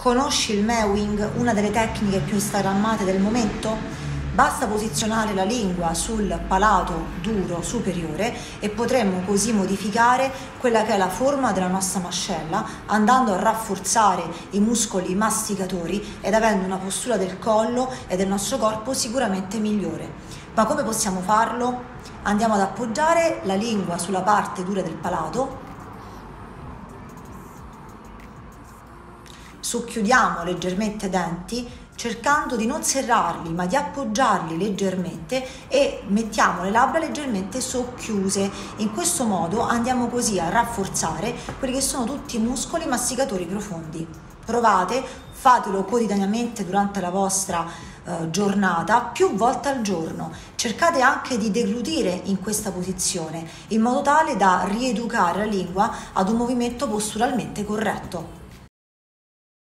Conosci il mewing, una delle tecniche più instagrammate del momento? Basta posizionare la lingua sul palato duro superiore e potremmo così modificare quella che è la forma della nostra mascella, andando a rafforzare i muscoli masticatori ed avendo una postura del collo e del nostro corpo sicuramente migliore. Ma come possiamo farlo? Andiamo ad appoggiare la lingua sulla parte dura del palato, socchiudiamo leggermente i denti cercando di non serrarli ma di appoggiarli leggermente e mettiamo le labbra leggermente socchiuse. In questo modo andiamo così a rafforzare quelli che sono tutti i muscoli masticatori profondi. Provate, fatelo quotidianamente durante la vostra giornata, più volte al giorno. Cercate anche di deglutire in questa posizione in modo tale da rieducare la lingua ad un movimento posturalmente corretto.